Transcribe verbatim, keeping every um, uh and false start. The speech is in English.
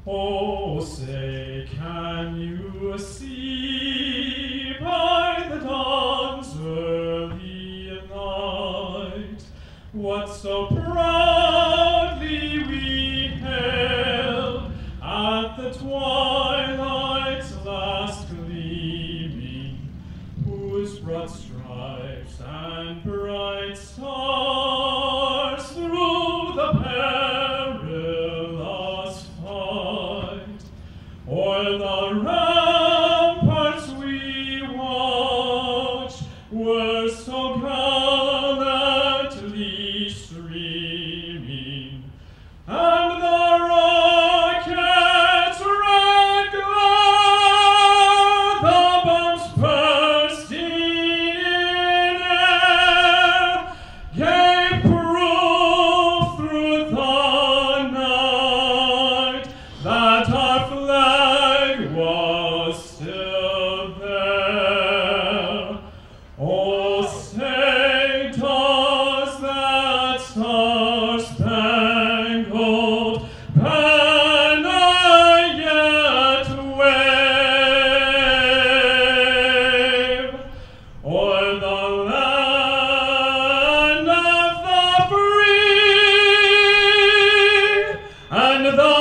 Oh, say, can you see by the dawn's early light what so proudly we hailed at the twilight's last gleaming, whose broad stripes and bright stars through the perilous fight o'er the ramparts we watched were so gallantly streaming, and the rockets ran glad, the bombs bursting in air gave proof through the night that our flag was still there. Oh, say, does that star-spangled banner yet wave o'er the land of the free and the